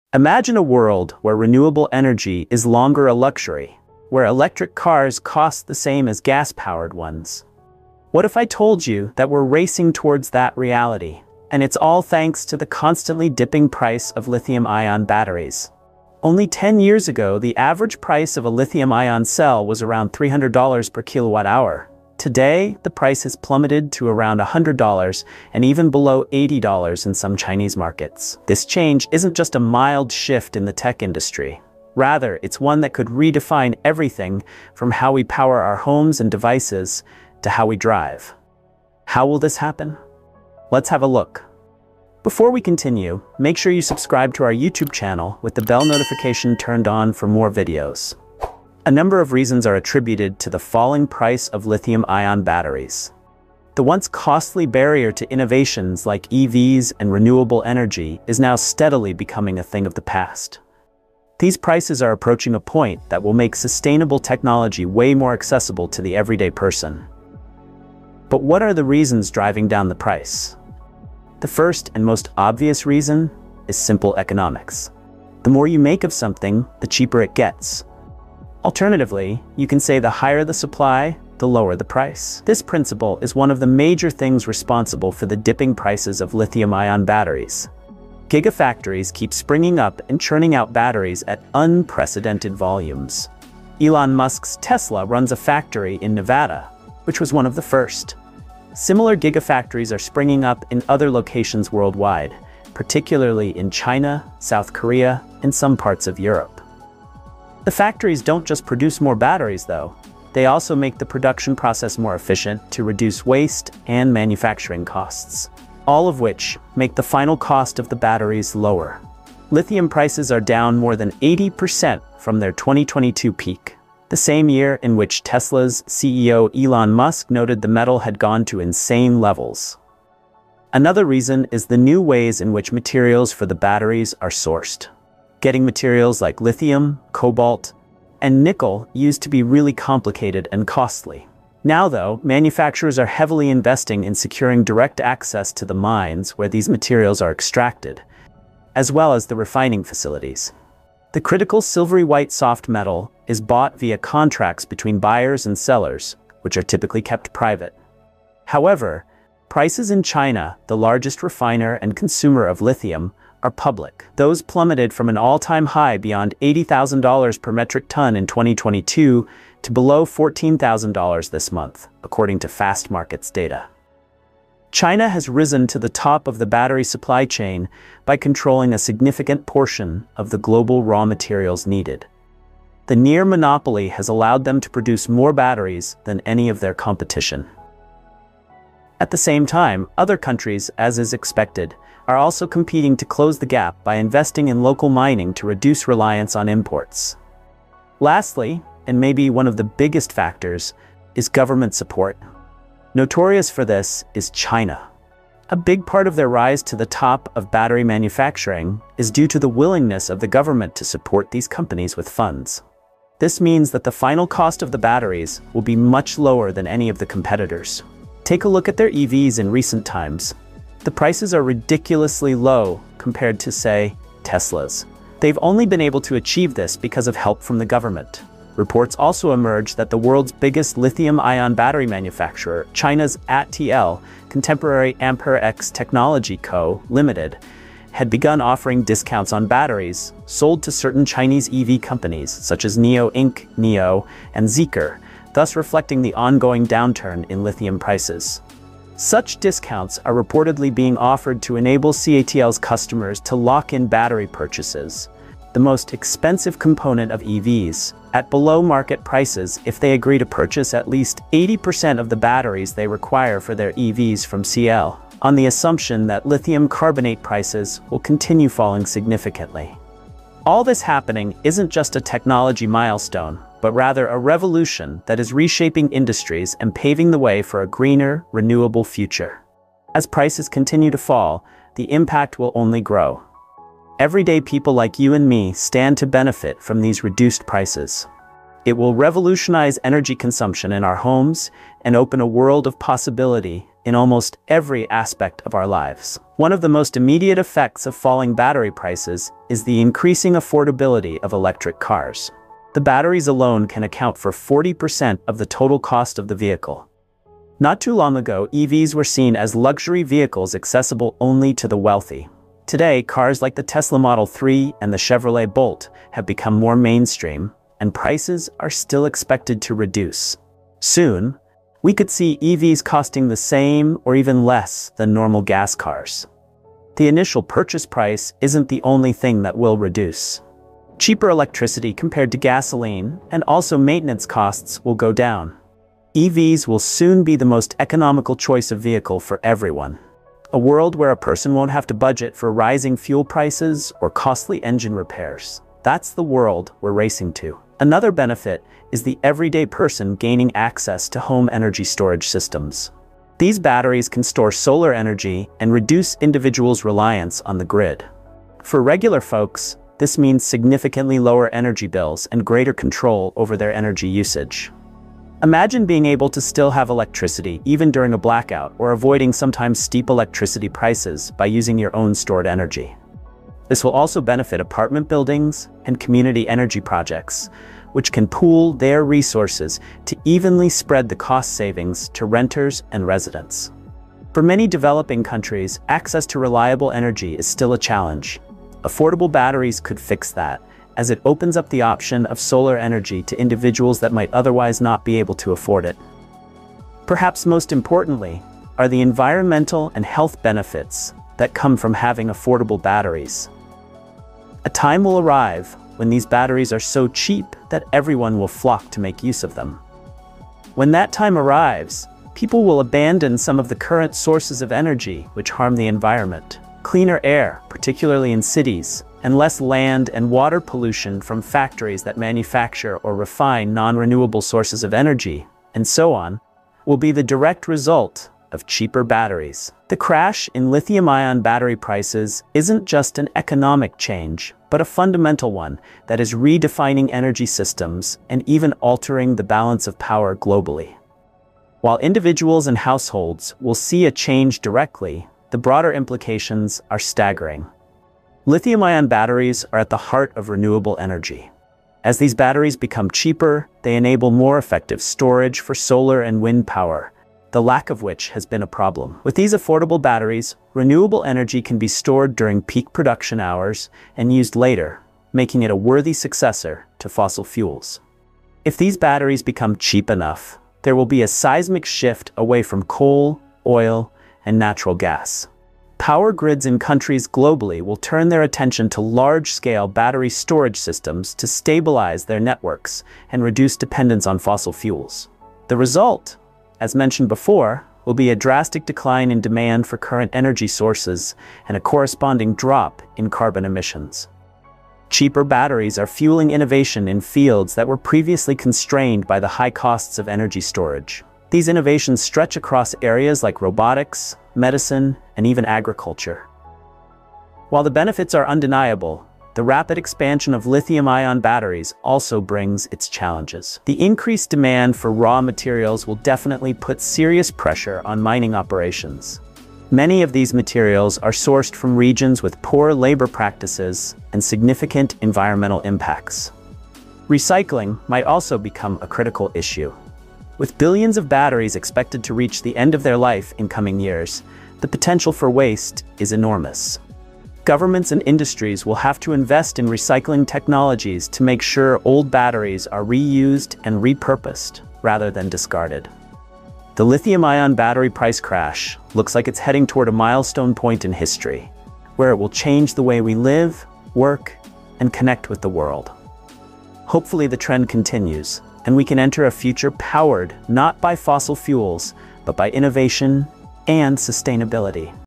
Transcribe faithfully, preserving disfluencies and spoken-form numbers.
Imagine a world where renewable energy is longer a luxury, where electric cars cost the same as gas-powered ones. What if I told you that we're racing towards that reality, and it's all thanks to the constantly dipping price of lithium-ion batteries? Only ten years ago, the average price of a lithium-ion cell was around three hundred dollars per kilowatt hour. Today, the price has plummeted to around one hundred dollars and even below eighty dollars in some Chinese markets. This change isn't just a mild shift in the tech industry. Rather, it's one that could redefine everything from how we power our homes and devices to how we drive. How will this happen? Let's have a look. Before we continue, make sure you subscribe to our YouTube channel with the bell notification turned on for more videos. A number of reasons are attributed to the falling price of lithium-ion batteries. The once costly barrier to innovations like E Vs and renewable energy is now steadily becoming a thing of the past. These prices are approaching a point that will make sustainable technology way more accessible to the everyday person. But what are the reasons driving down the price? The first and most obvious reason is simple economics. The more you make of something, the cheaper it gets. Alternatively, you can say the higher the supply, the lower the price. This principle is one of the major things responsible for the dipping prices of lithium-ion batteries. Gigafactories keep springing up and churning out batteries at unprecedented volumes. Elon Musk's Tesla runs a factory in Nevada, which was one of the first. Similar gigafactories are springing up in other locations worldwide, particularly in China, South Korea, and some parts of Europe. The factories don't just produce more batteries, though. They also make the production process more efficient to reduce waste and manufacturing costs, all of which make the final cost of the batteries lower. Lithium prices are down more than eighty percent from their twenty twenty-two peak, the same year in which Tesla's C E O Elon Musk noted the metal had gone to insane levels. Another reason is the new ways in which materials for the batteries are sourced. Getting materials like lithium, cobalt, and nickel used to be really complicated and costly. Now, though, manufacturers are heavily investing in securing direct access to the mines where these materials are extracted, as well as the refining facilities. The critical silvery white soft metal is bought via contracts between buyers and sellers, which are typically kept private. However, prices in China, the largest refiner and consumer of lithium, are public. Those plummeted from an all-time high beyond eighty thousand dollars per metric ton in twenty twenty-two to below fourteen thousand dollars this month, according to Fastmarkets data. China has risen to the top of the battery supply chain by controlling a significant portion of the global raw materials needed. The near monopoly has allowed them to produce more batteries than any of their competition. At the same time, other countries, as is expected, are also competing to close the gap by investing in local mining to reduce reliance on imports. Lastly, and maybe one of the biggest factors, is government support. Notorious for this is China. A big part of their rise to the top of battery manufacturing is due to the willingness of the government to support these companies with funds. This means that the final cost of the batteries will be much lower than any of the competitors. Take a look at their E Vs in recent times. The prices are ridiculously low compared to, say, Tesla's. They've only been able to achieve this because of help from the government. Reports also emerged that the world's biggest lithium-ion battery manufacturer, China's A T L, Contemporary Amperex Technology Co., Limited, had begun offering discounts on batteries sold to certain Chinese E V companies such as NIO Incorporated, NIO, and Zeekr, thus reflecting the ongoing downturn in lithium prices. Such discounts are reportedly being offered to enable C A T L's customers to lock in battery purchases, the most expensive component of E Vs, at below-market prices if they agree to purchase at least eighty percent of the batteries they require for their E Vs from C A T L, on the assumption that lithium carbonate prices will continue falling significantly. All this happening isn't just a technology milestone, but rather a revolution that is reshaping industries and paving the way for a greener, renewable future. As prices continue to fall, the impact will only grow. Everyday people like you and me stand to benefit from these reduced prices. It will revolutionize energy consumption in our homes and open a world of possibility in almost every aspect of our lives. One of the most immediate effects of falling battery prices is the increasing affordability of electric cars. The batteries alone can account for forty percent of the total cost of the vehicle. Not too long ago, E Vs were seen as luxury vehicles accessible only to the wealthy. Today, cars like the Tesla Model three and the Chevrolet Bolt have become more mainstream, and prices are still expected to reduce. Soon, we could see E Vs costing the same or even less than normal gas cars. The initial purchase price isn't the only thing that will reduce. Cheaper electricity compared to gasoline and also maintenance costs will go down. E Vs will soon be the most economical choice of vehicle for everyone. A world where a person won't have to budget for rising fuel prices or costly engine repairs. That's the world we're racing to. Another benefit is the everyday person gaining access to home energy storage systems. These batteries can store solar energy and reduce individuals' reliance on the grid. For regular folks, this means significantly lower energy bills and greater control over their energy usage. Imagine being able to still have electricity even during a blackout or avoiding sometimes steep electricity prices by using your own stored energy. This will also benefit apartment buildings and community energy projects, which can pool their resources to evenly spread the cost savings to renters and residents. For many developing countries, access to reliable energy is still a challenge. Affordable batteries could fix that, as it opens up the option of solar energy to individuals that might otherwise not be able to afford it. Perhaps most importantly, are the environmental and health benefits that come from having affordable batteries. A time will arrive when these batteries are so cheap that everyone will flock to make use of them. When that time arrives, people will abandon some of the current sources of energy which harm the environment. Cleaner air, particularly in cities, and less land and water pollution from factories that manufacture or refine non-renewable sources of energy, and so on, will be the direct result of cheaper batteries. The crash in lithium-ion battery prices isn't just an economic change, but a fundamental one that is redefining energy systems and even altering the balance of power globally. While individuals and households will see a change directly, the broader implications are staggering. Lithium-ion batteries are at the heart of renewable energy. As these batteries become cheaper, they enable more effective storage for solar and wind power, the lack of which has been a problem. With these affordable batteries, renewable energy can be stored during peak production hours and used later, making it a worthy successor to fossil fuels. If these batteries become cheap enough, there will be a seismic shift away from coal, oil, and natural gas. Power grids in countries globally will turn their attention to large-scale battery storage systems to stabilize their networks and reduce dependence on fossil fuels. The result, as mentioned before, will be a drastic decline in demand for current energy sources and a corresponding drop in carbon emissions. Cheaper batteries are fueling innovation in fields that were previously constrained by the high costs of energy storage. These innovations stretch across areas like robotics, medicine, and even agriculture. While the benefits are undeniable, the rapid expansion of lithium-ion batteries also brings its challenges. The increased demand for raw materials will definitely put serious pressure on mining operations. Many of these materials are sourced from regions with poor labor practices and significant environmental impacts. Recycling might also become a critical issue. With billions of batteries expected to reach the end of their life in coming years, the potential for waste is enormous. Governments and industries will have to invest in recycling technologies to make sure old batteries are reused and repurposed rather than discarded. The lithium-ion battery price crash looks like it's heading toward a milestone point in history, where it will change the way we live, work, and connect with the world. Hopefully the trend continues, and we can enter a future powered not by fossil fuels, but by innovation and sustainability.